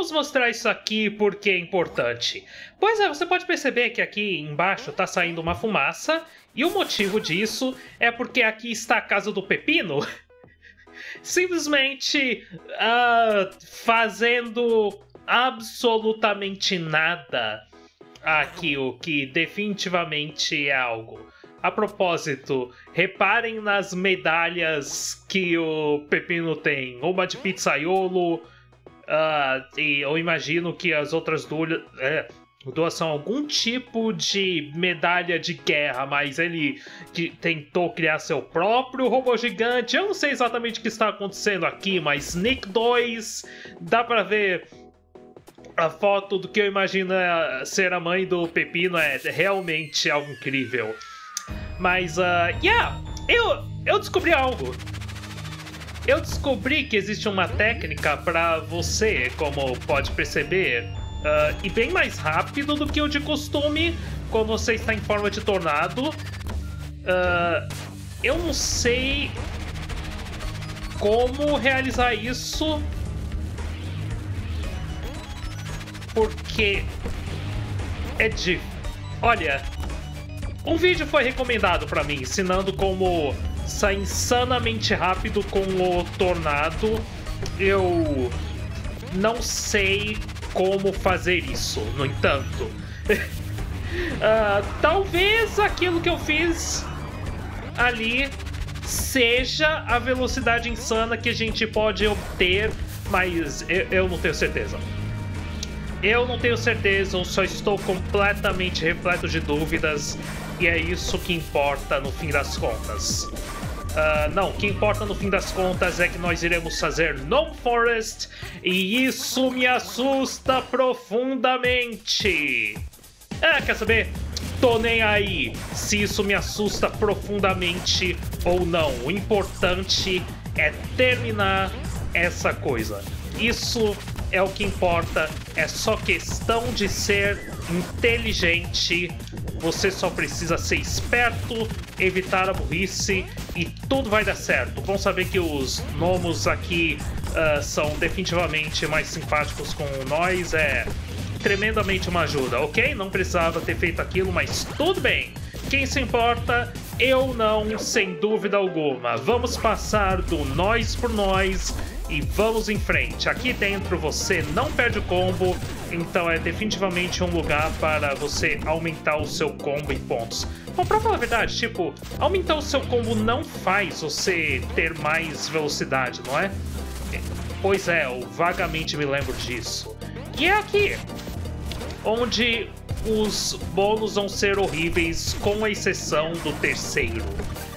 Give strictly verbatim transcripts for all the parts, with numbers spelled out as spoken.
vamos mostrar isso aqui porque é importante. Pois é, você pode perceber que aqui embaixo está saindo uma fumaça, e o motivo disso é porque aqui está a casa do Pepino, simplesmente uh, fazendo absolutamente nada aqui, o que definitivamente é algo. A propósito, reparem nas medalhas que o Pepino tem. Uma de pizzaiolo, uh, e eu imagino que as outras duas, é, duas são algum tipo de medalha de guerra, mas ele que tentou criar seu próprio robô gigante. Eu não sei exatamente o que está acontecendo aqui, mas Nick dois, dá pra ver a foto do que eu imagino ser a mãe do Pepino, é realmente algo incrível. Mas, uh, yeah, eu, eu descobri algo. Eu descobri que existe uma técnica para você, como pode perceber, uh, e bem mais rápido do que o de costume, quando você está em forma de tornado. Uh, eu não sei como realizar isso, porque é de... Olha... Um vídeo foi recomendado pra mim, ensinando como sair insanamente rápido com o tornado. Eu não sei como fazer isso, no entanto. uh, talvez aquilo que eu fiz ali seja a velocidade insana que a gente pode obter, mas eu, eu não tenho certeza. Eu não tenho certeza, eu só estou completamente repleto de dúvidas. E é isso que importa no fim das contas. Uh, não, o que importa no fim das contas é que nós iremos fazer Gnome Forest, e isso me assusta profundamente. É, quer saber? Tô nem aí se isso me assusta profundamente ou não. O importante é terminar essa coisa. Isso é o que importa, é só questão de ser inteligente. Você só precisa ser esperto, evitar a burrice e tudo vai dar certo. Bom saber que os gnomos aqui uh, são definitivamente mais simpáticos com nós, é tremendamente uma ajuda, ok? Não precisava ter feito aquilo, mas tudo bem. Quem se importa? Eu não, sem dúvida alguma. Vamos passar do nós por nós e vamos em frente. Aqui dentro você não perde o combo, então é definitivamente um lugar para você aumentar o seu combo em pontos. Bom, pra falar a verdade, tipo, aumentar o seu combo não faz você ter mais velocidade, não é? Pois é, eu vagamente me lembro disso. E é aqui onde os bônus vão ser horríveis, com exceção do terceiro.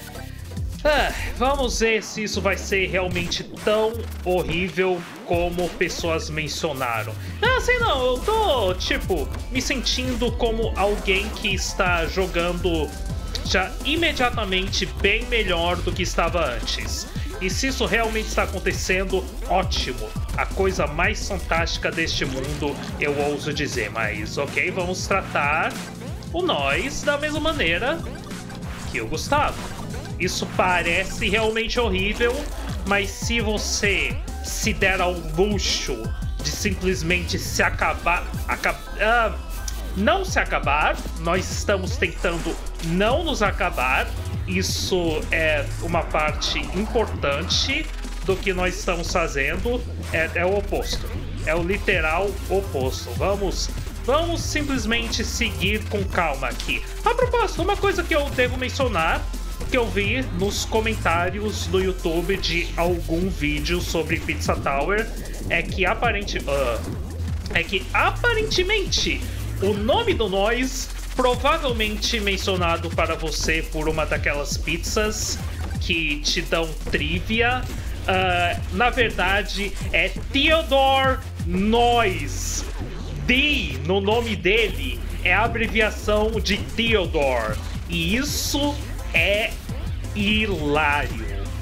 Ah, vamos ver se isso vai ser realmente tão horrível como pessoas mencionaram. Ah, sei não, eu tô, tipo, me sentindo como alguém que está jogando já imediatamente bem melhor do que estava antes. E se isso realmente está acontecendo, ótimo. A coisa mais fantástica deste mundo, eu ouso dizer. Mas, ok, vamos tratar o nós da mesma maneira que o Gustavo. Isso parece realmente horrível, mas se você se der ao luxo de simplesmente se acabar... Acab, uh, não se acabar, nós estamos tentando não nos acabar. Isso é uma parte importante do que nós estamos fazendo. É, é o oposto. É o literal oposto. Vamos... Vamos simplesmente seguir com calma aqui. A propósito, uma coisa que eu devo mencionar, que eu vi nos comentários do YouTube de algum vídeo sobre Pizza Tower, é que aparente, uh, é que aparentemente o nome do nós, provavelmente mencionado para você por uma daquelas pizzas que te dão trivia, uh, na verdade é Theodore Nois. D no nome dele é a abreviação de Theodore, e isso é hilário.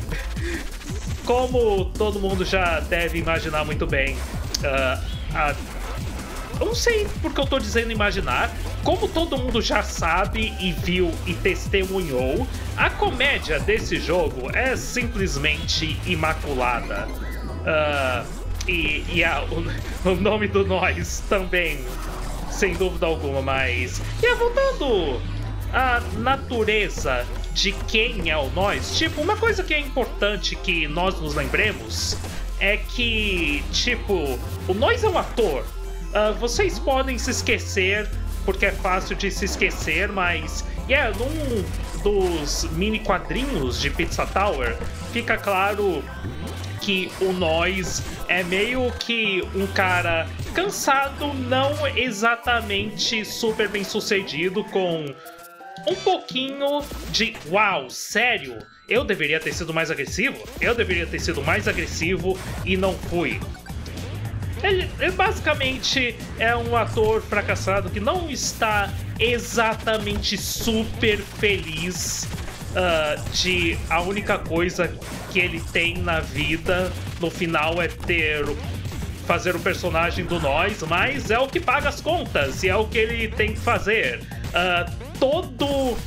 Como todo mundo já deve imaginar muito bem, uh, a... eu não sei porque eu tô dizendo imaginar, como todo mundo já sabe e viu e testemunhou, a comédia desse jogo é simplesmente imaculada. Uh, E, e a, o, o nome do nós também, sem dúvida alguma, mas... E voltando à natureza de quem é o nós, tipo, uma coisa que é importante que nós nos lembremos é que, tipo, o nós é um ator. Uh, vocês podem se esquecer, porque é fácil de se esquecer, mas... Yeah, num dos mini quadrinhos de Pizza Tower, fica claro que o nós é meio que um cara cansado, não exatamente super bem sucedido, com um pouquinho de uau, sério? Eu deveria ter sido mais agressivo? Eu deveria ter sido mais agressivo e não fui. Ele, ele basicamente é um ator fracassado que não está exatamente super feliz uh, de a única coisa que ele tem na vida no final é ter fazer o personagem do nós, mas é o que paga as contas e é o que ele tem que fazer. Uh, todo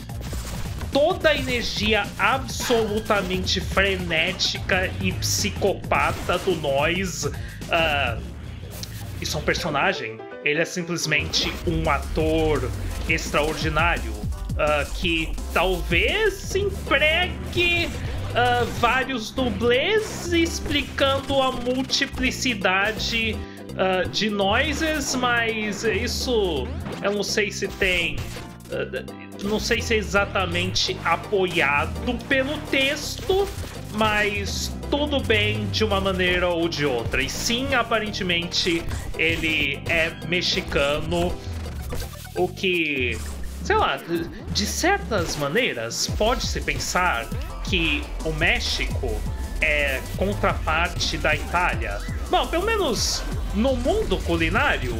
toda a energia absolutamente frenética e psicopata do nós. Uh, isso é um personagem, ele é simplesmente um ator extraordinário uh, que talvez empregue uh, vários dublês explicando a multiplicidade uh, de noises, mas isso eu não sei se tem... Uh, não sei se é exatamente apoiado pelo texto, mas tudo bem de uma maneira ou de outra. E sim, aparentemente ele é mexicano, o que, sei lá, de certas maneiras pode-se pensar que o México é contraparte da Itália. Bom, pelo menos no mundo culinário,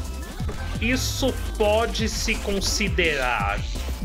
isso pode se considerar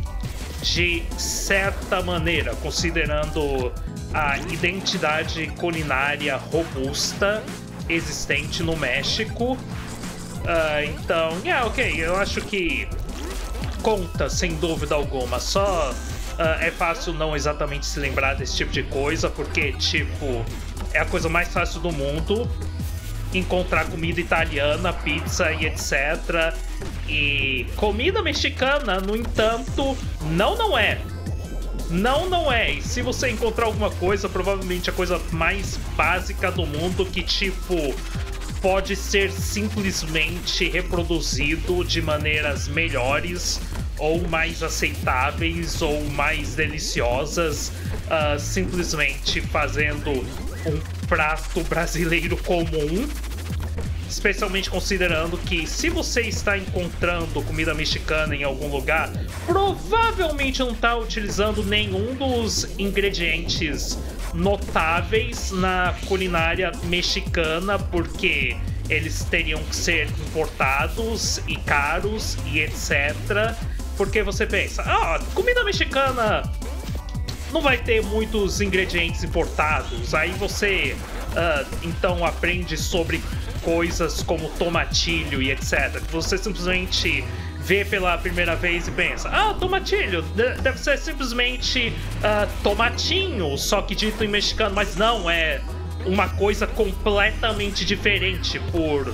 de certa maneira, considerando a identidade culinária robusta existente no México. Uh, então, yeah, ok, eu acho que conta sem dúvida alguma. Só uh, é fácil não exatamente se lembrar desse tipo de coisa, porque, tipo, é a coisa mais fácil do mundo encontrar comida italiana, pizza e etcétera. E comida mexicana, no entanto, não, não é. Não, não é. E se você encontrar alguma coisa, provavelmente a coisa mais básica do mundo que, tipo, pode ser simplesmente reproduzido de maneiras melhores ou mais aceitáveis ou mais deliciosas, uh, simplesmente fazendo um prato brasileiro comum. Especialmente considerando que se você está encontrando comida mexicana em algum lugar, provavelmente não está utilizando nenhum dos ingredientes notáveis na culinária mexicana, porque eles teriam que ser importados e caros e etcétera. Porque você pensa, ah, comida mexicana não vai ter muitos ingredientes importados. Aí você uh, então aprende sobre coisas como tomatilho e etcétera. Você simplesmente vê pela primeira vez e pensa, ah, tomatilho, deve ser simplesmente uh, tomatinho, só que dito em mexicano, mas não, é uma coisa completamente diferente por...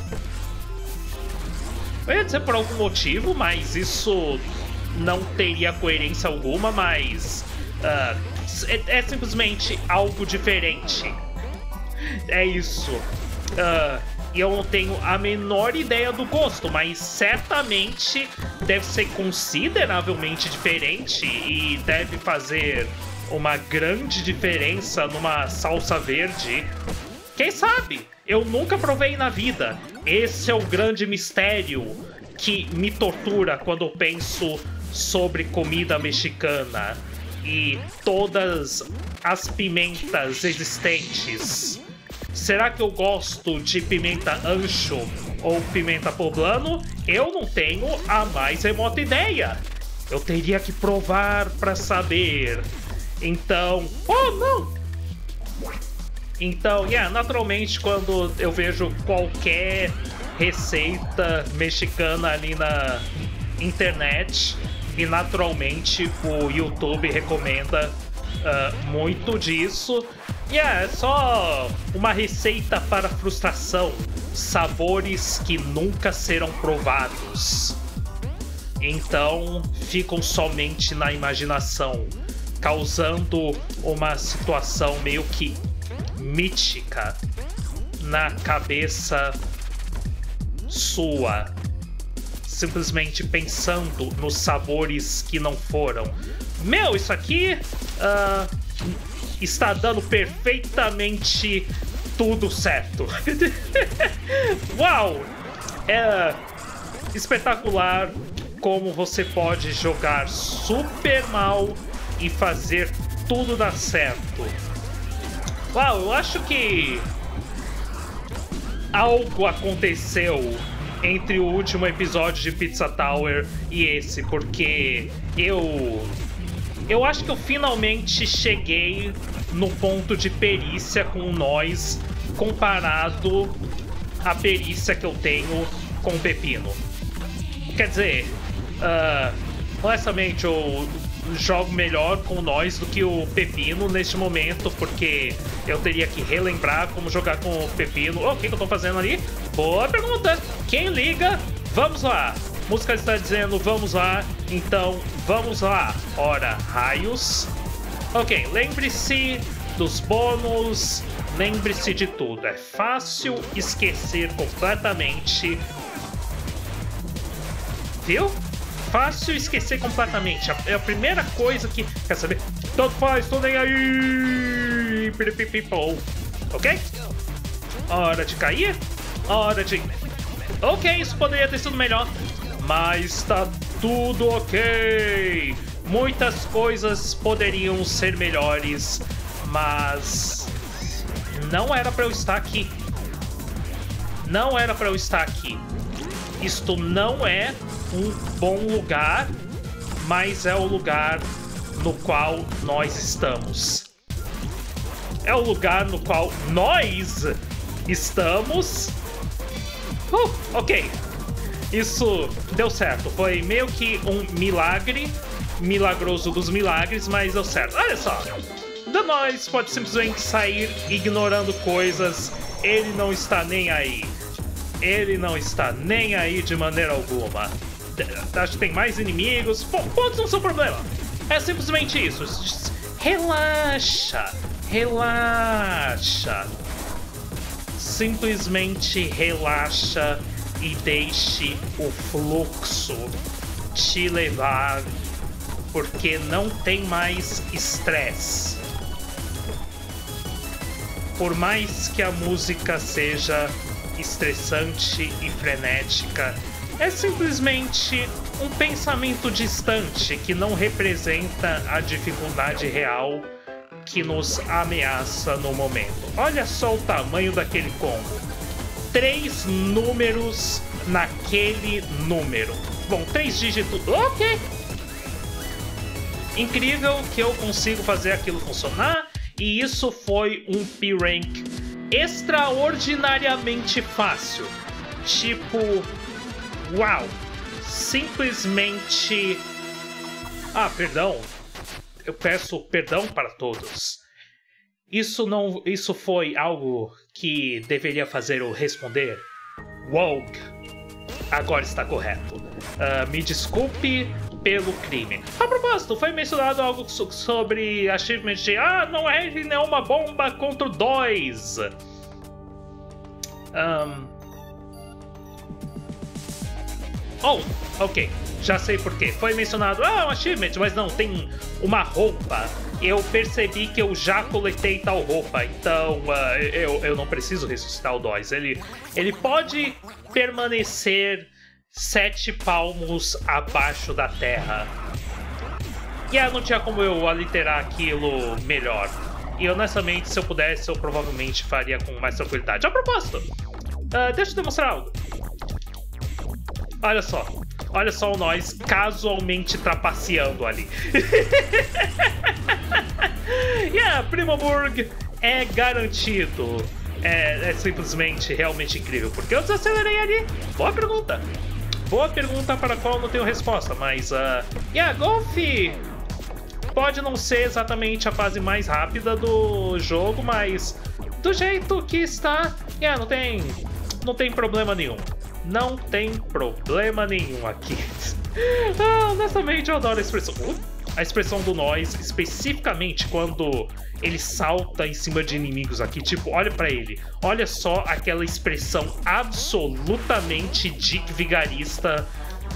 Eu ia dizer por algum motivo, mas isso não teria coerência alguma, mas uh, é, é simplesmente algo diferente. É isso. Uh, E eu não tenho a menor ideia do gosto, mas certamente deve ser consideravelmente diferente e deve fazer uma grande diferença numa salsa verde. Quem sabe? Eu nunca provei na vida. Esse é o grande mistério que me tortura quando eu penso sobre comida mexicana e todas as pimentas existentes. Será que eu gosto de pimenta ancho ou pimenta poblano? Eu não tenho a mais remota ideia. Eu teria que provar para saber. Então... Oh, não! Então, yeah, naturalmente, quando eu vejo qualquer receita mexicana ali na internet, e naturalmente o YouTube recomenda uh, muito disso, Yeah, é só uma receita para frustração. Sabores que nunca serão provados. Então, ficam somente na imaginação, causando uma situação meio que mítica na cabeça sua. Simplesmente pensando nos sabores que não foram. Meu, isso aqui uh, está dando perfeitamente tudo certo. Uau! É espetacular como você pode jogar super mal e fazer tudo dar certo. Uau, eu acho que algo aconteceu entre o último episódio de Pizza Tower e esse, porque eu... Eu acho que eu finalmente cheguei no ponto de perícia com nós comparado à perícia que eu tenho com o Pepino. Quer dizer, uh, honestamente, eu jogo melhor com nós do que o Pepino neste momento, porque eu teria que relembrar como jogar com o Pepino. Oh, o que, que eu tô fazendo ali? Boa pergunta! Quem liga? Vamos lá! A música está dizendo vamos lá, então vamos lá. Ora, raios. Ok, lembre-se dos bônus, lembre-se de tudo. É fácil esquecer completamente. Viu? Fácil esquecer completamente. É a primeira coisa que... Quer saber? Tanto faz, tô nem aí. Ok? Hora de cair. Hora de... Ok, isso poderia ter sido melhor. Mas tá tudo ok. Muitas coisas poderiam ser melhores, mas não era pra eu estar aqui. Não era pra eu estar aqui. Isto não é um bom lugar, mas é o lugar no qual nós estamos. É o lugar no qual nós estamos. Uh, ok. Isso deu certo. Foi meio que um milagre. Milagroso dos milagres, mas deu certo. Olha só. Danois pode simplesmente sair ignorando coisas. Ele não está nem aí. Ele não está nem aí de maneira alguma. Acho que tem mais inimigos. Pô, pontos não são problema. É simplesmente isso. Relaxa. Relaxa. Simplesmente relaxa e deixe o fluxo te levar, porque não tem mais estresse. Por mais que a música seja estressante e frenética, é simplesmente um pensamento distante que não representa a dificuldade real que nos ameaça no momento. Olha só o tamanho daquele combo. Três números naquele número. Bom, três dígitos. Ok. Incrível que eu consigo fazer aquilo funcionar. E isso foi um P-Rank extraordinariamente fácil. Tipo, uau. Simplesmente... Ah, perdão. Eu peço perdão para todos. Isso não, isso foi algo que deveria fazer eu responder. Woke. Agora está correto. Uh, me desculpe pelo crime. A propósito, foi mencionado algo so sobre achievement de ah, não é nenhuma bomba contra o dois. Um... Oh, ok. Já sei por quê. Foi mencionado, ah, um achievement, mas não, tem uma roupa. Eu percebi que eu já coletei tal roupa, então uh, eu, eu não preciso ressuscitar o dois. Ele, ele pode permanecer sete palmos abaixo da terra. E yeah, não tinha como eu aliterar aquilo melhor. E honestamente, se eu pudesse, eu provavelmente faria com mais tranquilidade. A propósito, uh, deixa eu demonstrar algo. Olha só. Olha só o nós casualmente trapaceando ali. Yeah, Primoburg é garantido. É, é simplesmente realmente incrível. Por que eu desacelerei ali? Boa pergunta. Boa pergunta para a qual não tenho resposta, mas... Uh, yeah, Golf pode não ser exatamente a fase mais rápida do jogo, mas do jeito que está, yeah, não tem, não tem problema nenhum. Não tem problema nenhum aqui. Ah, honestamente, eu adoro a expressão. Uh, a expressão do nós, especificamente quando ele salta em cima de inimigos aqui. Tipo, olha pra ele. Olha só aquela expressão absolutamente Dick Vigarista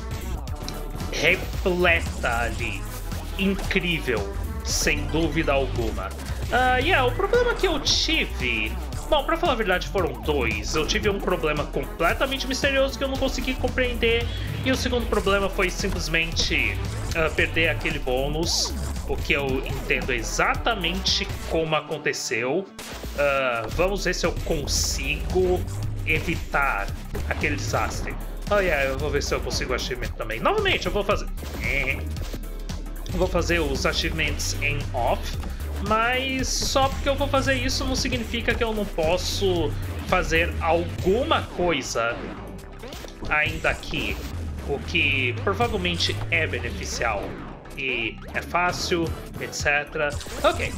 repleta ali. Incrível, sem dúvida alguma. Uh, yeah, o problema que eu tive... Bom, pra falar a verdade, foram dois. Eu tive um problema completamente misterioso que eu não consegui compreender. E o segundo problema foi simplesmente uh, perder aquele bônus. O que eu entendo exatamente como aconteceu. Uh, vamos ver se eu consigo evitar aquele desastre. Oh, yeah, eu vou ver se eu consigo o achievement também. Novamente, eu vou fazer... Eu vou fazer os achievements em off. Mas só porque eu vou fazer isso não significa que eu não posso fazer alguma coisa ainda aqui, o que provavelmente é beneficial e é fácil, etcétera. Ok.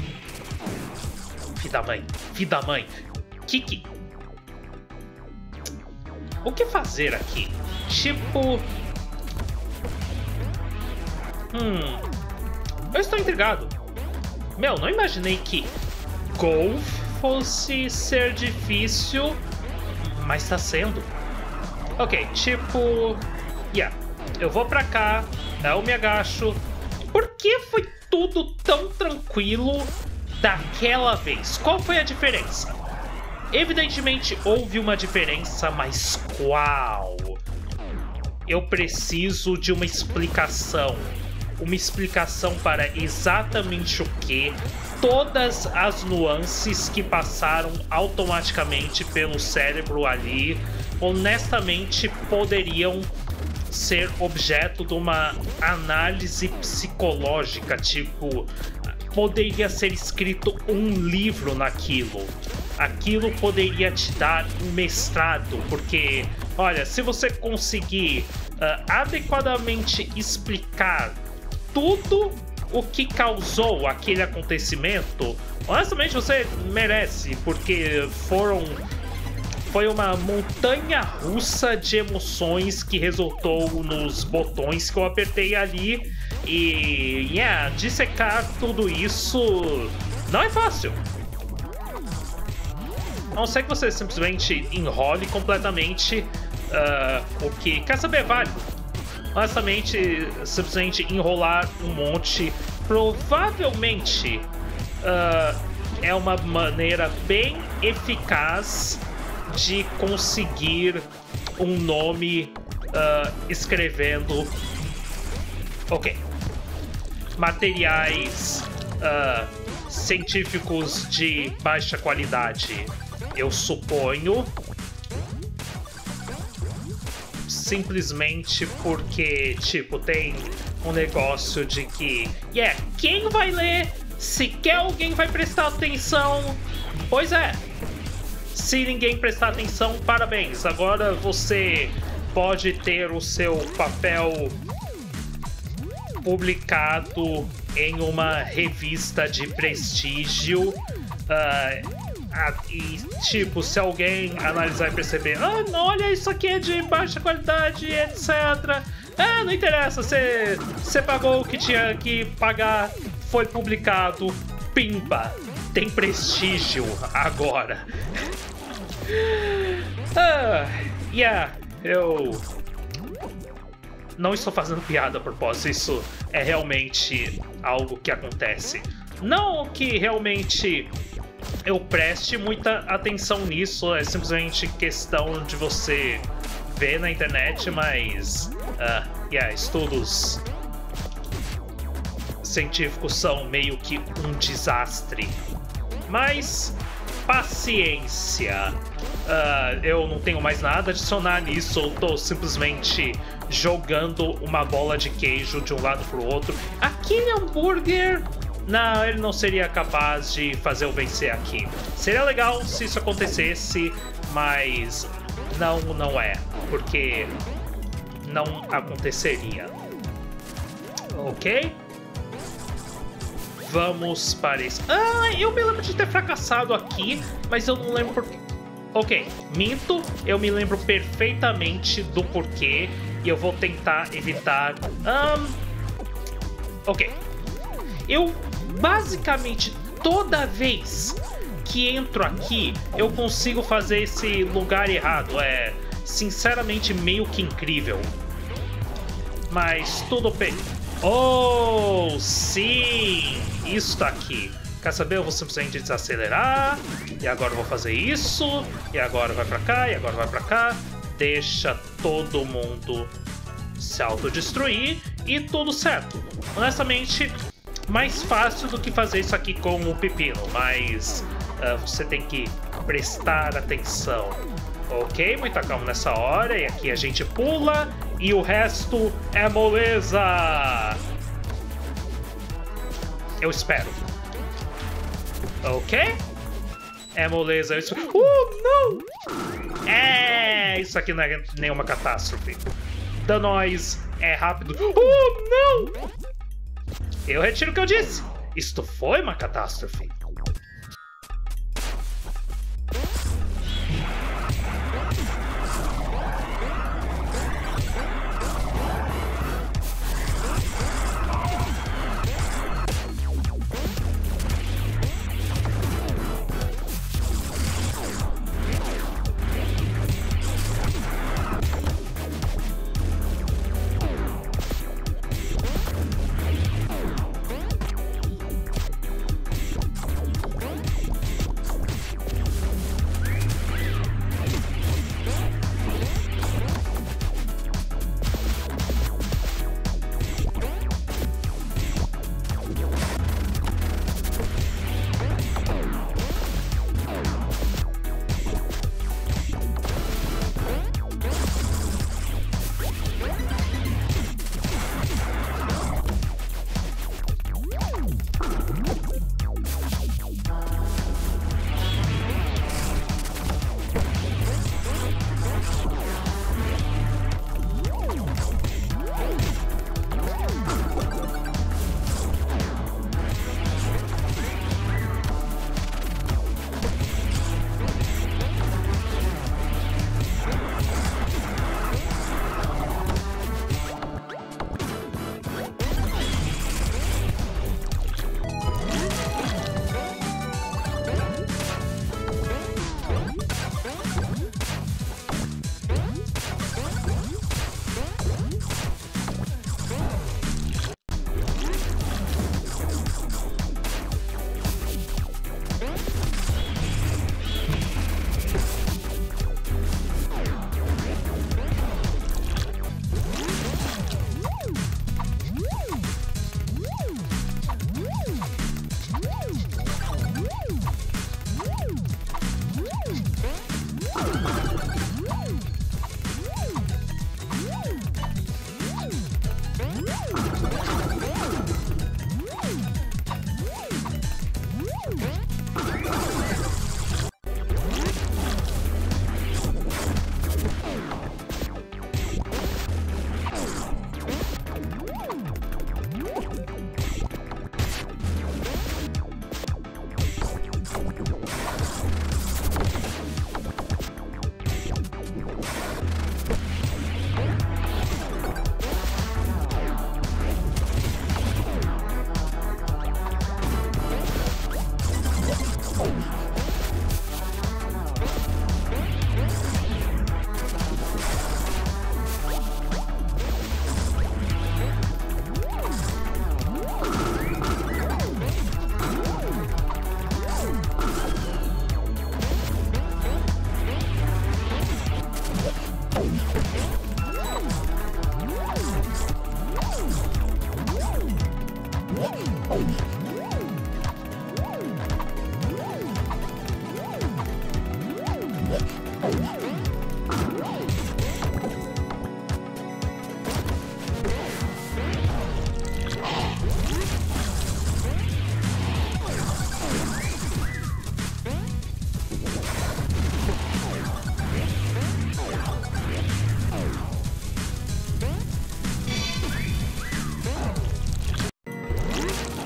Filho da mãe, filho da mãe. Kiki. O que fazer aqui? Tipo... Hum... Eu estou intrigado. Meu, não imaginei que Golf fosse ser difícil, mas tá sendo. Ok, tipo... Yeah, eu vou pra cá, eu me agacho. Por que foi tudo tão tranquilo daquela vez? Qual foi a diferença? Evidentemente houve uma diferença, mas qual? Eu preciso de uma explicação. Uma explicação para exatamente o que, todas as nuances que passaram automaticamente pelo cérebro ali, honestamente poderiam ser objeto de uma análise psicológica, tipo, poderia ser escrito um livro naquilo. Aquilo poderia te dar um mestrado, porque, olha, se você conseguir uh, adequadamente explicar tudo o que causou aquele acontecimento, honestamente você merece, porque foram foi uma montanha russa de emoções que resultou nos botões que eu apertei ali e yeah, dissecar tudo isso não é fácil. A não ser que você simplesmente enrole completamente, uh, o que quer saber vale. Honestamente, simplesmente enrolar um monte provavelmente uh, é uma maneira bem eficaz de conseguir um nome uh, escrevendo. Ok. Materiais uh, científicos de baixa qualidade, eu suponho. Simplesmente porque, tipo, tem um negócio de que, yeah, quem vai ler? Sequer alguém vai prestar atenção. Pois é. Se ninguém prestar atenção, parabéns. Agora você pode ter o seu papel publicado em uma revista de prestígio. Uh, E, tipo, se alguém analisar e perceber, ah, não, olha, isso aqui é de baixa qualidade, etcétera. Ah, não interessa, você, você pagou o que tinha que pagar, foi publicado, pimba, tem prestígio agora. Ah, yeah, eu não estou fazendo piada a propósito, isso é realmente algo que acontece. Não que realmente eu preste muita atenção nisso, é simplesmente questão de você ver na internet, mas uh, yeah, estudos científicos são meio que um desastre. Mas paciência, uh, eu não tenho mais nada a adicionar nisso, eu tô simplesmente jogando uma bola de queijo de um lado pro outro. Aquele hambúrguer... Não, ele não seria capaz de fazer eu vencer aqui. Seria legal se isso acontecesse, mas não, não é, porque não aconteceria. Ok? vamos para esse... Ah, eu me lembro de ter fracassado aqui, mas eu não lembro por quê. Ok, minto, eu me lembro perfeitamente do porquê e eu vou tentar evitar... Um... Ok. Eu, basicamente, toda vez que entro aqui, eu consigo fazer esse lugar errado. É, sinceramente, meio que incrível. Mas tudo bem. Oh, sim! Isso aqui. Quer saber? Eu vou simplesmente desacelerar. E agora eu vou fazer isso. E agora vai pra cá, e agora vai pra cá. Deixa todo mundo se autodestruir. E tudo certo. Honestamente, mais fácil do que fazer isso aqui com o pepino. Mas uh, você tem que prestar atenção. Ok, muita calma nessa hora. E aqui a gente pula. E o resto é moleza. Eu espero. Ok? É moleza. Eu espero. Uh, não! É, isso aqui não é nenhuma catástrofe. Danois é rápido. Uh, não! Eu retiro o que eu disse. Isto foi uma catástrofe.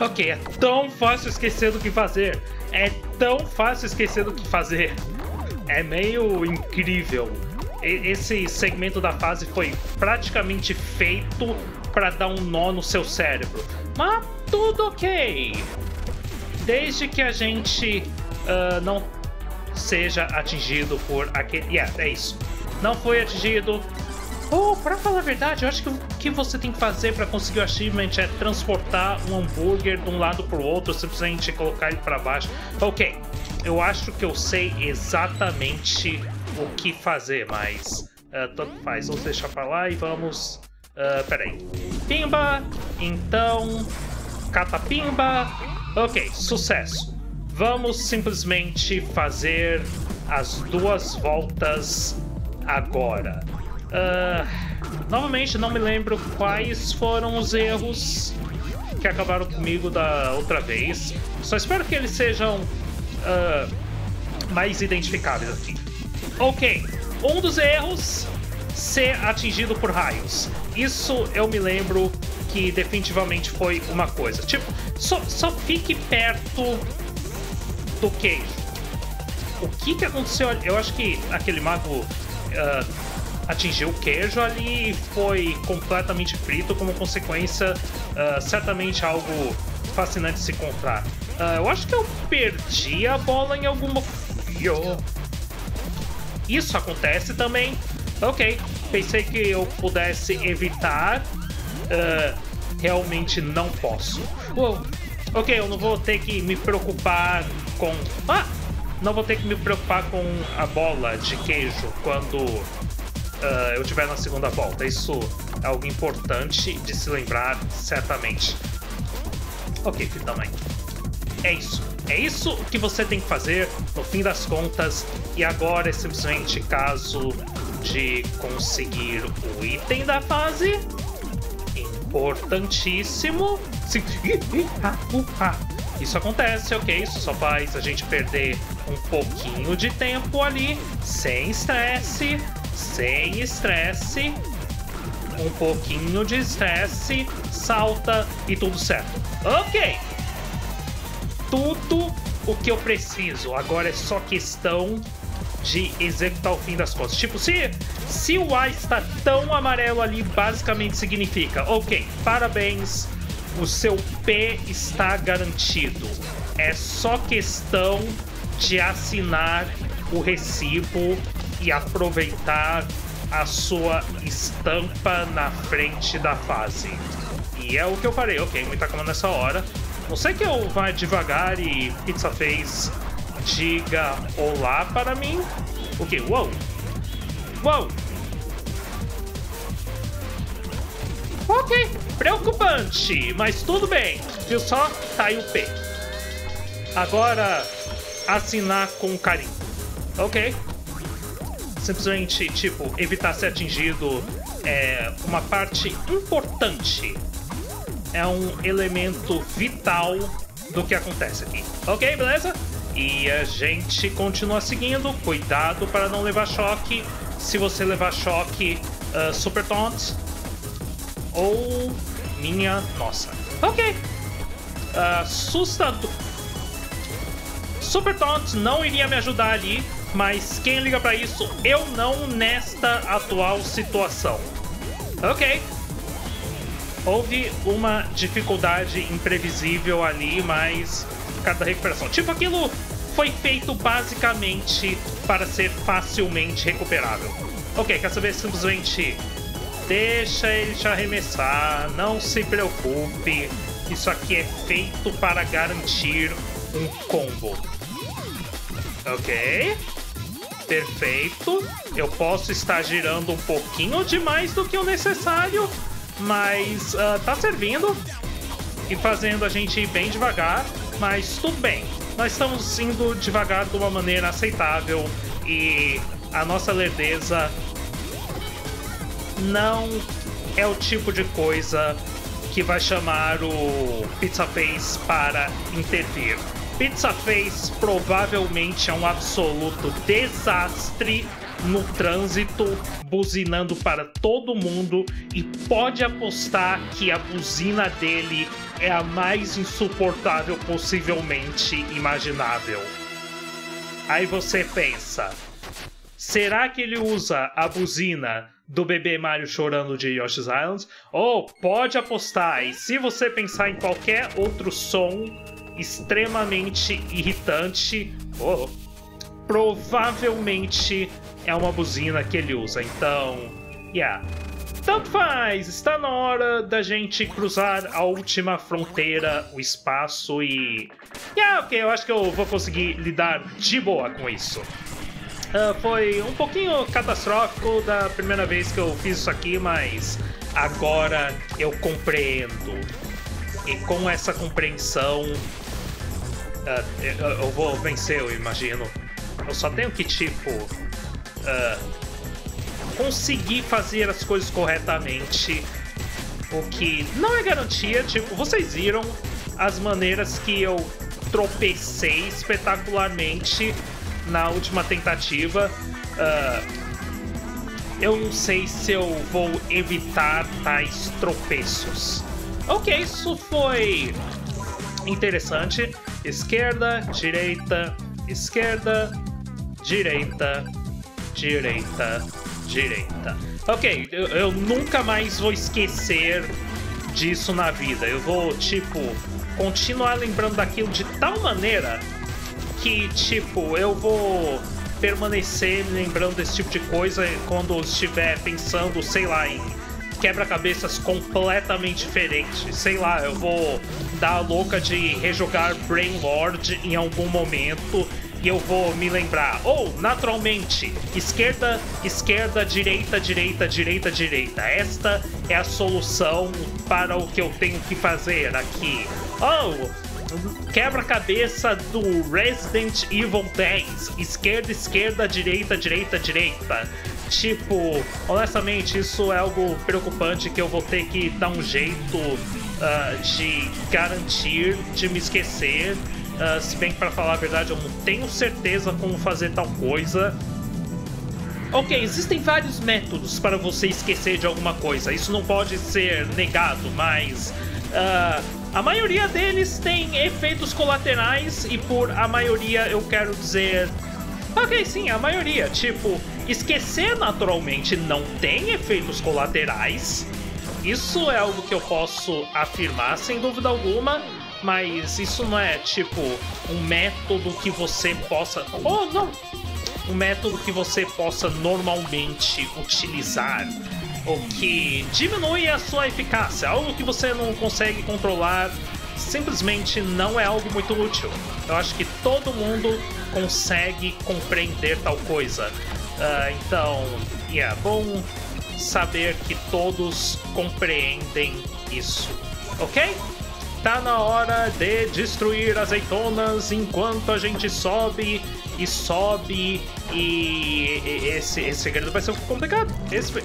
Ok, é tão fácil esquecer do que fazer. É tão fácil esquecer do que fazer. É meio incrível. Esse segmento da fase foi praticamente feito para dar um nó no seu cérebro. Mas tudo ok. Desde que a gente uh, não seja atingido por aquele... Yeah, é isso. Não foi atingido... Oh, pra falar a verdade, eu acho que o que você tem que fazer para conseguir o achievement é transportar um hambúrguer de um lado pro outro, simplesmente colocar ele para baixo. Ok, eu acho que eu sei exatamente o que fazer, mas uh, tanto faz. Vamos deixar pra lá e vamos... Uh, peraí. Pimba, então... Catapimba. Ok, sucesso. Vamos simplesmente fazer as duas voltas agora. Uh, novamente, não me lembro quais foram os erros que acabaram comigo da outra vez. Só espero que eles sejam uh, mais identificáveis aqui. Ok, um dos erros, ser atingido por raios. Isso eu me lembro que definitivamente foi uma coisa. Tipo, só, só fique perto do queijo. O que que aconteceu ali? Eu acho que aquele mago... Uh, atingiu o queijo ali e foi completamente frito, como consequência, uh, certamente algo fascinante de se encontrar. Uh, eu acho que eu perdi a bola em alguma... Isso acontece também. Ok, pensei que eu pudesse evitar. Uh, realmente não posso. Uou. Ok, eu não vou ter que me preocupar com... Ah! Não vou ter que me preocupar com a bola de queijo quando... Uh, eu estiver na segunda volta. Isso é algo importante de se lembrar, certamente. Ok, filho da mãe. É isso. É isso que você tem que fazer, no fim das contas. E agora é simplesmente caso de conseguir o item da fase. Importantíssimo. Sim. Isso acontece, ok? Isso só faz a gente perder um pouquinho de tempo ali. Sem estresse. Sem estresse, um pouquinho de estresse, salta e tudo certo. Ok! Tudo o que eu preciso. Agora é só questão de executar o fim das contas. Tipo, se, se o A está tão amarelo ali, basicamente significa: ok, parabéns, o seu P está garantido. É só questão de assinar o recibo e aproveitar a sua estampa na frente da fase. E é o que eu farei. Ok, muita calma nessa hora. Não sei que eu vá devagar e Pizza Face diga olá para mim. O que? Uou! Uou! Ok, preocupante, mas tudo bem. Viu só? Tá aí o P. Agora, assinar com carinho. Ok. Simplesmente, tipo, evitar ser atingido é uma parte importante. É um elemento vital do que acontece aqui. Ok, beleza? E a gente continua seguindo. Cuidado para não levar choque. Se você levar choque, uh, Super Taunt. Ou... minha nossa. Ok. Assustador. Super Taunt não iria me ajudar ali. Mas quem liga pra isso? Eu não nesta atual situação. Ok. Houve uma dificuldade imprevisível ali, mas cada recuperação. Tipo, aquilo foi feito basicamente para ser facilmente recuperável. Ok, quer saber? Simplesmente deixa ele te arremessar, não se preocupe. Isso aqui é feito para garantir um combo. Ok. Perfeito. Eu posso estar girando um pouquinho demais do que o necessário, mas uh, tá servindo e fazendo a gente ir bem devagar, mas tudo bem. Nós estamos indo devagar de uma maneira aceitável e a nossa lerdeza não é o tipo de coisa que vai chamar o Pizza Face para intervir. Pizza Face provavelmente é um absoluto desastre no trânsito, buzinando para todo mundo, e pode apostar que a buzina dele é a mais insuportável possivelmente imaginável. Aí você pensa, será que ele usa a buzina do bebê Mario chorando de Yoshi's Island? Ou pode apostar, e se você pensar em qualquer outro som extremamente irritante, oh, provavelmente é uma buzina que ele usa. Então, yeah. Tanto faz, está na hora da gente cruzar a última fronteira, o espaço, e... Yeah, ok, eu acho que eu vou conseguir lidar de boa com isso. Uh, foi um pouquinho catastrófico da primeira vez que eu fiz isso aqui, mas agora eu compreendo. E com essa compreensão, uh, eu, eu vou vencer, eu imagino. Eu só tenho que, tipo... Uh, conseguir fazer as coisas corretamente, o que não é garantia. Tipo, vocês viram as maneiras que eu tropecei espetacularmente na última tentativa. Uh, eu não sei se eu vou evitar tais tropeços. Ok, isso foi interessante. Esquerda, direita, esquerda, direita, direita, direita. Ok, eu, eu nunca mais vou esquecer disso na vida. Eu vou, tipo, continuar lembrando daquilo de tal maneira que, tipo, eu vou permanecer me lembrando desse tipo de coisa quando eu estiver pensando, sei lá, em quebra-cabeças completamente diferentes. Sei lá, eu vou dar a louca de rejogar Brain Lord em algum momento e eu vou me lembrar, ou, oh, naturalmente, esquerda, esquerda, direita, direita, direita, direita. Esta é a solução para o que eu tenho que fazer aqui. Oh, quebra-cabeça do Resident Evil dez. Esquerda, esquerda, direita, direita, direita. Tipo, honestamente, isso é algo preocupante que eu vou ter que dar um jeito uh, de garantir, de me esquecer. Uh, se bem que, pra falar a verdade, eu não tenho certeza como fazer tal coisa. Ok, existem vários métodos para você esquecer de alguma coisa. Isso não pode ser negado, mas... Uh, a maioria deles tem efeitos colaterais, e por a maioria eu quero dizer... Ok, sim, a maioria. Tipo, esquecer naturalmente não tem efeitos colaterais. Isso é algo que eu posso afirmar sem dúvida alguma. Mas isso não é, tipo, um método que você possa... Oh, não! Um método que você possa normalmente utilizar, o que diminui a sua eficácia. Algo que você não consegue controlar simplesmente não é algo muito útil. Eu acho que todo mundo consegue compreender tal coisa. Uh, então, é yeah, bom saber que todos compreendem isso, ok? Tá na hora de destruir azeitonas enquanto a gente sobe e sobe, e esse, esse segredo vai ser complicado. Esse...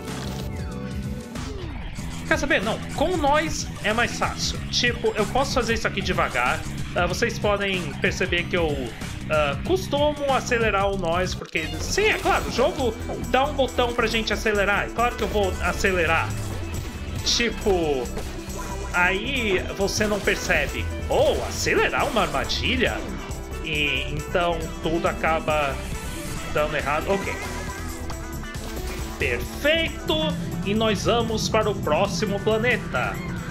Quer saber? Não, com nós é mais fácil. Tipo, eu posso fazer isso aqui devagar. Uh, vocês podem perceber que eu uh, costumo acelerar o nós, porque, sim, é claro, o jogo dá um botão pra gente acelerar. É claro que eu vou acelerar. Tipo... Aí você não percebe, ou oh, acelerar uma armadilha, e então tudo acaba dando errado. Ok. Perfeito! E nós vamos para o próximo planeta.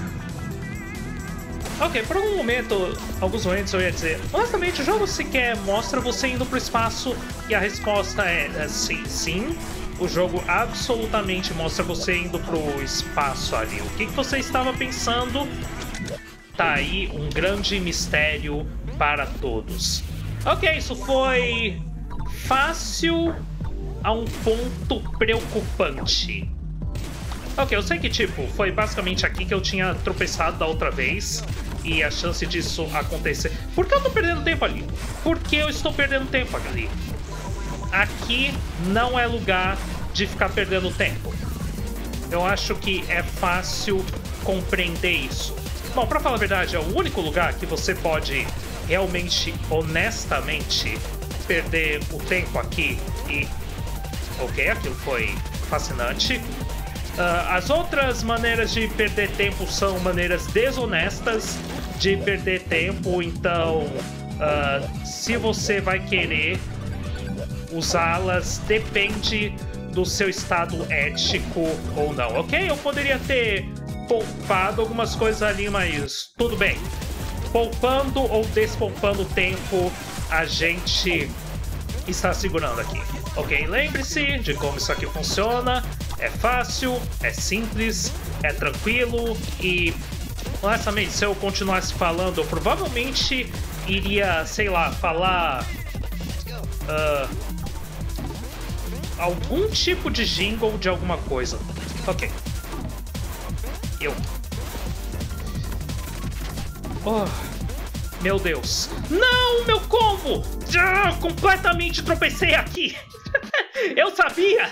Ok, por algum momento, alguns momentos eu ia dizer, honestamente, o jogo sequer mostra você indo para o espaço, e a resposta é, é sim, sim. O jogo absolutamente mostra você indo pro espaço ali. O que, que você estava pensando? Tá aí um grande mistério para todos. Ok, isso foi fácil a um ponto preocupante. Ok, eu sei que, tipo, foi basicamente aqui que eu tinha tropeçado da outra vez, e a chance disso acontecer... Por que eu tô perdendo tempo ali? Por que eu estou perdendo tempo ali? Aqui não é lugar de ficar perdendo tempo. Eu acho que é fácil compreender isso. Bom, pra falar a verdade, é o único lugar que você pode realmente, honestamente, perder o tempo aqui e Ok, aquilo foi fascinante. Uh, as outras maneiras de perder tempo são maneiras desonestas de perder tempo, então uh, se você vai querer usá-las, depende do seu estado ético ou não, ok? Eu poderia ter poupado algumas coisas ali, mas tudo bem. Poupando ou despoupando tempo, a gente está segurando aqui. Ok, lembre-se de como isso aqui funciona. É fácil, é simples, é tranquilo e, honestamente, se eu continuasse falando, eu provavelmente iria, sei lá, falar uh, algum tipo de jingle de alguma coisa. Ok. Eu... Oh, meu Deus. Não, meu combo! Ah, completamente tropecei aqui. Eu sabia!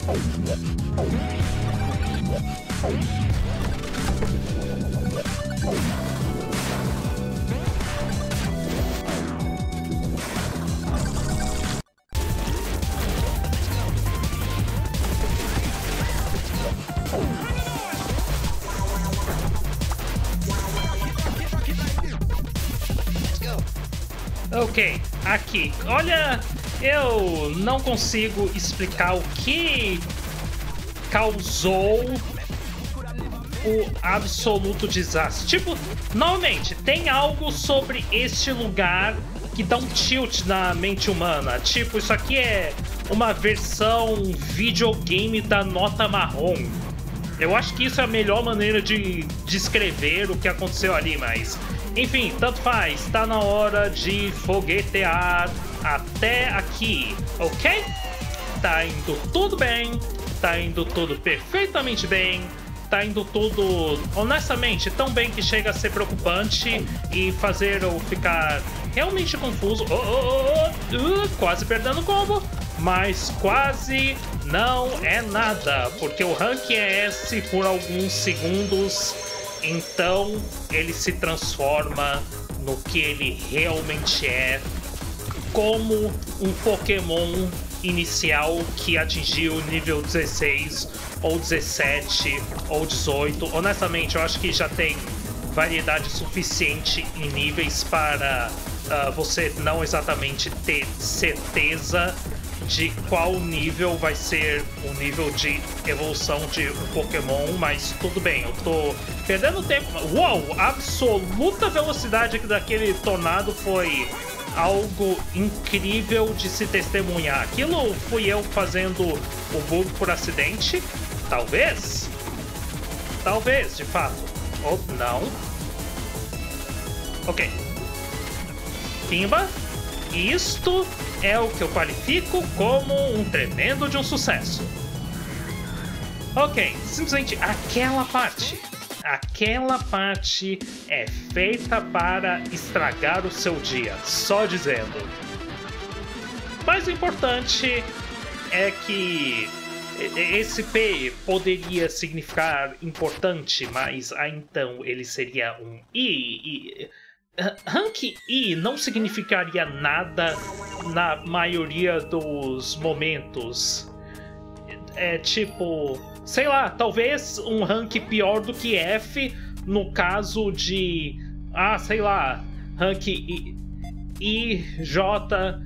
Ok, aqui. Olha, eu não consigo explicar o que causou o absoluto desastre. Tipo, novamente, tem algo sobre este lugar que dá um tilt na mente humana. Tipo, isso aqui é uma versão videogame da nota marrom. Eu acho que isso é a melhor maneira de descrever o que aconteceu ali, mas... enfim, tanto faz, tá na hora de foguetear até aqui, ok? Tá indo tudo bem, tá indo tudo perfeitamente bem, tá indo tudo, honestamente, tão bem que chega a ser preocupante e fazer eu ficar realmente confuso. Oh, oh, oh, oh, uh, quase perdendo o combo, mas quase não é nada, porque o rank é esse por alguns segundos. Então ele se transforma no que ele realmente é, como um Pokémon inicial que atingiu nível dezesseis, ou dezessete, ou dezoito. Honestamente, eu acho que já tem variedade suficiente em níveis para uh, você não exatamente ter certeza de qual nível vai ser o nível de evolução de um Pokémon, mas tudo bem, eu tô perdendo tempo. Uou, a absoluta velocidade daquele tornado foi algo incrível de se testemunhar. Aquilo fui eu fazendo o bug por acidente? Talvez? Talvez, de fato. Ou não? Ok. Pimba. Isto é o que eu qualifico como um tremendo de um sucesso. Ok, simplesmente aquela parte. Aquela parte é feita para estragar o seu dia, só dizendo. Mas o importante é que esse P poderia significar importante, mas ah, então ele seria um I. I Rank I não significaria nada na maioria dos momentos. É tipo, sei lá, talvez um rank pior do que F no caso de, ah, sei lá, rank I, I J,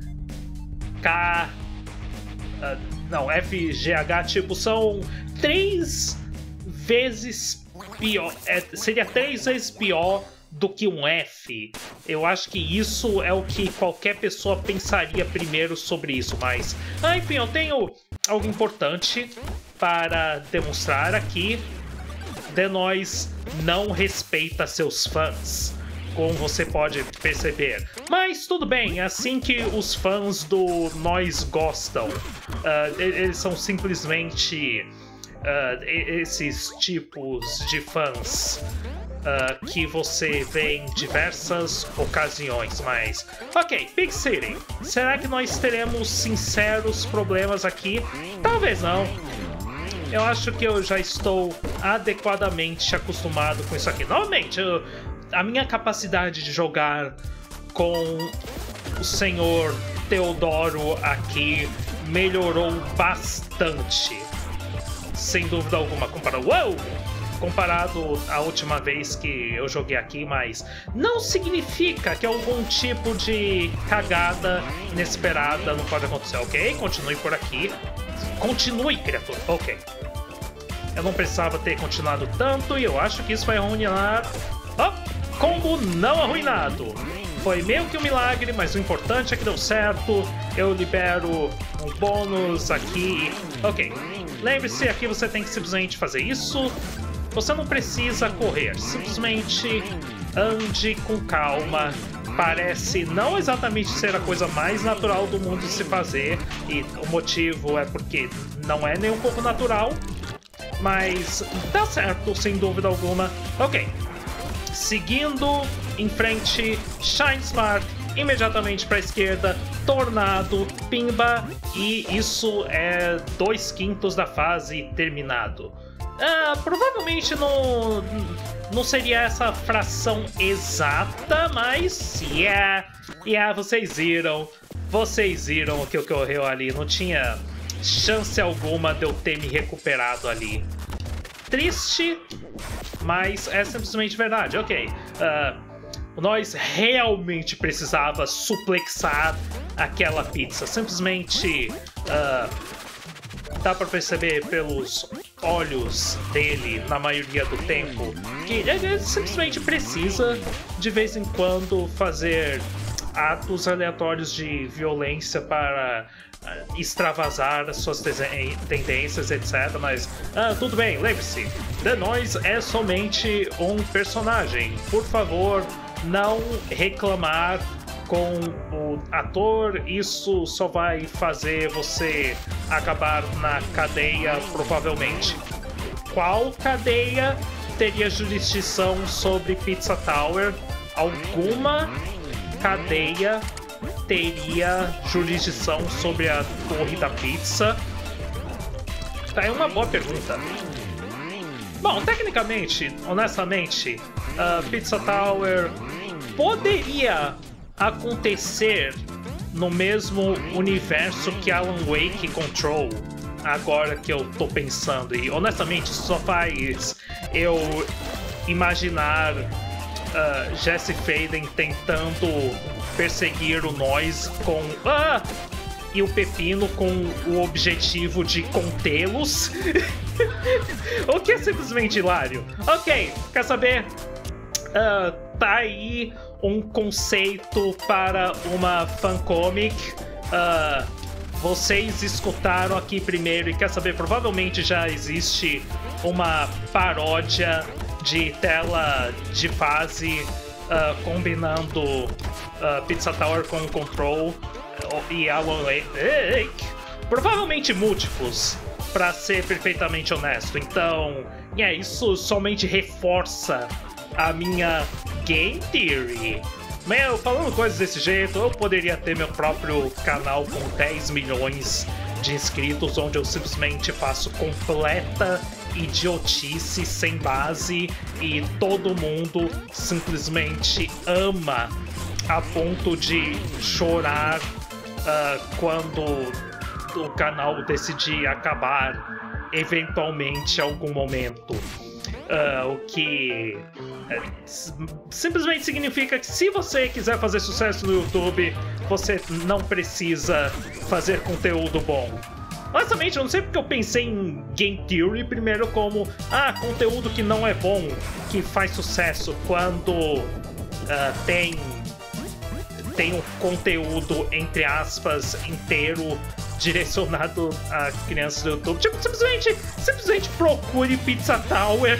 K, uh, não, F, G, H, tipo, são três vezes pior, é, seria três vezes pior do que um F. Eu acho que isso é o que qualquer pessoa pensaria primeiro sobre isso, mas... Ah, enfim, eu tenho algo importante para demonstrar aqui. Denoise não respeita seus fãs, como você pode perceber. Mas tudo bem, é assim que os fãs do Nós gostam. Uh, eles são simplesmente uh, esses tipos de fãs Uh, que você vê em diversas ocasiões, mas... Ok, Big City. Será que nós teremos sinceros problemas aqui? Talvez não. Eu acho que eu já estou adequadamente acostumado com isso aqui. Novamente, eu, a minha capacidade de jogar com o senhor Teodoro aqui melhorou bastante. Sem dúvida alguma, comparado... Uou! Comparado à última vez que eu joguei aqui, mas não significa que algum tipo de cagada inesperada não pode acontecer, ok? Continue por aqui. Continue, criatura. Ok. Eu não precisava ter continuado tanto e eu acho que isso vai arruinar... Oh! Combo não arruinado. Foi meio que um milagre, mas o importante é que deu certo. Eu libero um bônus aqui. Ok. Lembre-se, aqui você tem que simplesmente fazer isso. Você não precisa correr, simplesmente ande com calma. Parece não exatamente ser a coisa mais natural do mundo de se fazer, e o motivo é porque não é nem um pouco natural, mas dá certo, sem dúvida alguma. Ok, seguindo em frente, Shine Smart, imediatamente para a esquerda, tornado, pimba, e isso é dois quintos da fase terminado. Uh, provavelmente não, não seria essa fração exata, mas yeah, yeah, vocês viram, vocês viram o que ocorreu ali, não tinha chance alguma de eu ter me recuperado ali. Triste, mas é simplesmente verdade. Ok, uh, nós realmente precisava suplexar aquela pizza. Simplesmente uh, dá pra perceber pelos olhos dele, na maioria do tempo, que ele simplesmente precisa, de vez em quando, fazer atos aleatórios de violência para uh, extravasar suas tendências, etcétera. Mas, ah, tudo bem, lembre-se, The Noise é somente um personagem. Por favor, não reclamar com o ator, isso só vai fazer você acabar na cadeia, provavelmente. Qual cadeia teria jurisdição sobre Pizza Tower? Alguma cadeia teria jurisdição sobre a Torre da Pizza? Tá, é uma boa pergunta. Bom, tecnicamente, honestamente, a Pizza Tower poderia acontecer no mesmo universo que Alan Wake Control, agora que eu tô pensando, e honestamente isso só faz eu imaginar uh, Jesse Faden tentando perseguir o Noise com ah! e o Pepino com o objetivo de contê-los. O que é simplesmente hilário. Ok, quer saber? Uh, tá aí um conceito para uma fancomic. Uh, vocês escutaram aqui primeiro e quer saber? Provavelmente já existe uma paródia de tela de fase uh, combinando uh, Pizza Tower com Control uh, e Alan Wake. Provavelmente múltiplos, para ser perfeitamente honesto. Então, yeah, isso somente reforça a minha game theory. Meu, falando coisas desse jeito, eu poderia ter meu próprio canal com dez milhões de inscritos, onde eu simplesmente faço completa idiotice sem base e todo mundo simplesmente ama a ponto de chorar uh, quando o canal decidir acabar eventualmente em algum momento. Uh, o que uh, simplesmente significa que se você quiser fazer sucesso no YouTube, você não precisa fazer conteúdo bom. Honestamente, eu não sei porque eu pensei em Game Theory primeiro como ah, conteúdo que não é bom, que faz sucesso, quando uh, tem, tem um conteúdo, entre aspas, inteiro direcionado a crianças do YouTube. Tipo, simplesmente, simplesmente procure Pizza Tower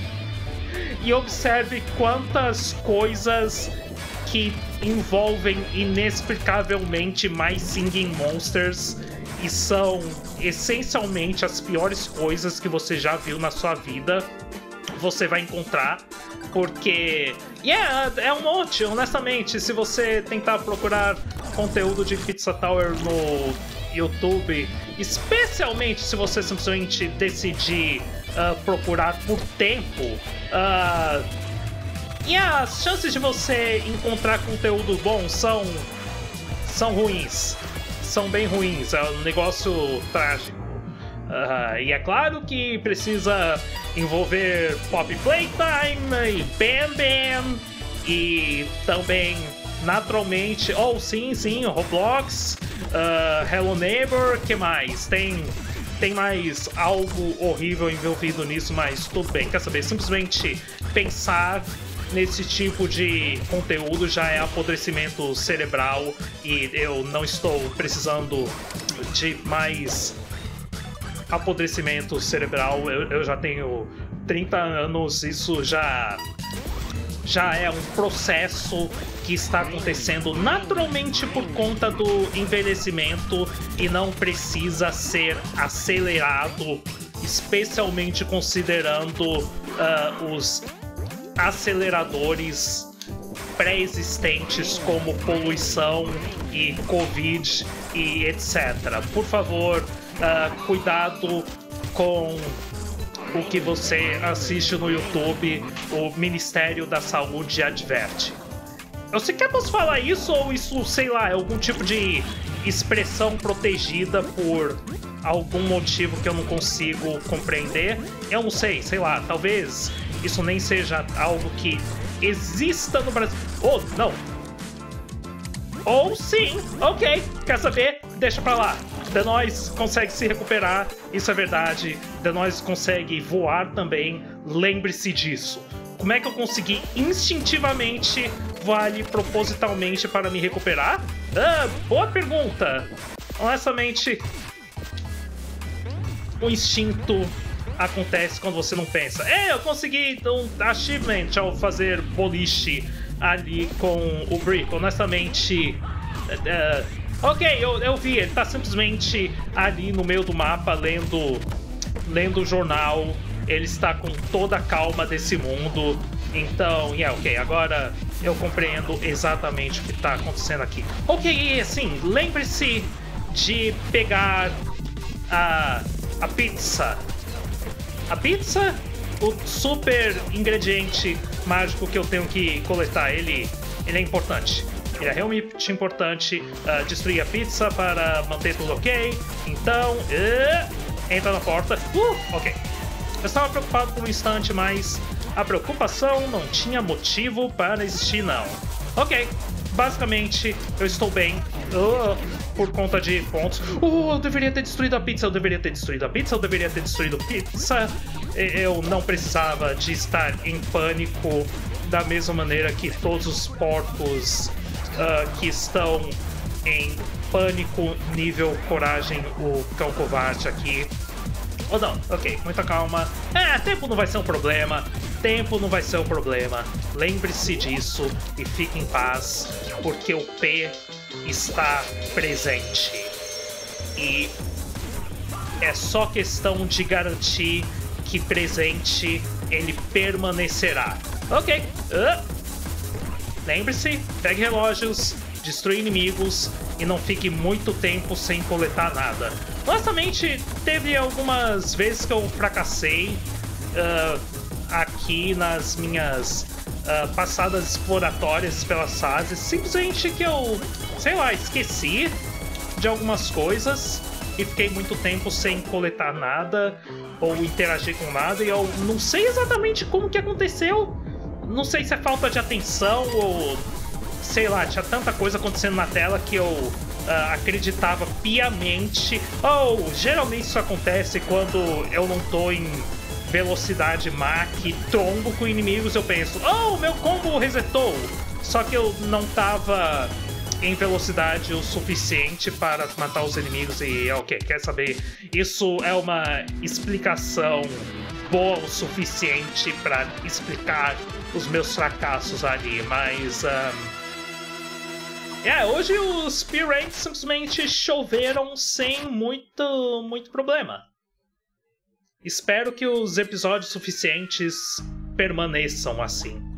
e observe quantas coisas que envolvem inexplicavelmente mais Singing Monsters e são essencialmente as piores coisas que você já viu na sua vida, você vai encontrar. Porque, yeah, é um monte, honestamente. Se você tentar procurar conteúdo de Pizza Tower no YouTube, especialmente se você simplesmente decidir uh, procurar por tempo, uh, e as chances de você encontrar conteúdo bom são, são ruins, são bem ruins, é um negócio trágico. Uh, e é claro que precisa envolver Pop Playtime e Bam Bam e também naturalmente, oh sim, sim, Roblox, uh, Hello Neighbor, que mais? Tem, tem mais algo horrível envolvido nisso, mas tudo bem, quer saber? Simplesmente pensar nesse tipo de conteúdo já é apodrecimento cerebral e eu não estou precisando de mais apodrecimento cerebral. Eu, eu já tenho trinta anos, isso já... já é um processo que está acontecendo naturalmente por conta do envelhecimento e não precisa ser acelerado, especialmente considerando uh, os aceleradores pré-existentes como poluição e Covid e etcétera. Por favor, uh, cuidado com o que você assiste no YouTube, o Ministério da Saúde adverte. Eu sequer posso falar isso ou isso, sei lá, é algum tipo de expressão protegida por algum motivo que eu não consigo compreender? Eu não sei, sei lá, talvez isso nem seja algo que exista no Brasil. Ou não. Ou sim, ok, quer saber? Deixa pra lá. Denoise consegue se recuperar, isso é verdade. Denoise consegue voar também, lembre-se disso. Como é que eu consegui instintivamente voar ali propositalmente para me recuperar? Ah, boa pergunta. Honestamente, o instinto acontece quando você não pensa. É, eu consegui um achievement ao fazer boliche ali com o Brick. Honestamente, uh, ok, eu, eu vi, ele tá simplesmente ali no meio do mapa lendo, lendo o jornal. Ele está com toda a calma desse mundo. Então, yeah, ok, agora eu compreendo exatamente o que está acontecendo aqui. Ok, e assim, lembre-se de pegar a, a pizza. A pizza, o super ingrediente mágico que eu tenho que coletar, ele, ele é importante. Ele é realmente importante. Uh, destruir a pizza para manter tudo ok. Então, uh, entra na porta. Uh, ok. Eu estava preocupado por um instante, mas a preocupação não tinha motivo para existir, não. Ok, basicamente eu estou bem uh, por conta de pontos. Uh, eu deveria ter destruído a pizza, eu deveria ter destruído a pizza, eu deveria ter destruído a pizza. Eu não precisava de estar em pânico da mesma maneira que todos os porcos uh, que estão em pânico nível coragem, o cão covarde aqui. Ou oh, não, ok, muita calma. É, tempo não vai ser um problema. Tempo não vai ser um problema. Lembre-se disso e fique em paz, porque o P está presente. E é só questão de garantir que presente ele permanecerá. Ok. Uh. Lembre-se, pegue relógios, destrui inimigos e não fique muito tempo sem coletar nada. Honestamente, teve algumas vezes que eu fracassei uh, aqui nas minhas uh, passadas exploratórias pelas fases. Simplesmente que eu, sei lá, esqueci de algumas coisas e fiquei muito tempo sem coletar nada ou interagir com nada. E eu não sei exatamente como que aconteceu. Não sei se é falta de atenção ou... sei lá, tinha tanta coisa acontecendo na tela que eu uh, acreditava piamente. Ou, oh, geralmente isso acontece quando eu não tô em velocidade Mach e trombo com inimigos, eu penso, oh, meu combo resetou! Só que eu não tava em velocidade o suficiente para matar os inimigos e, ok, quer saber? Isso é uma explicação boa o suficiente para explicar os meus fracassos ali, mas... Um... É, hoje os P-Ranks simplesmente choveram sem muito, muito problema. Espero que os episódios suficientes permaneçam assim.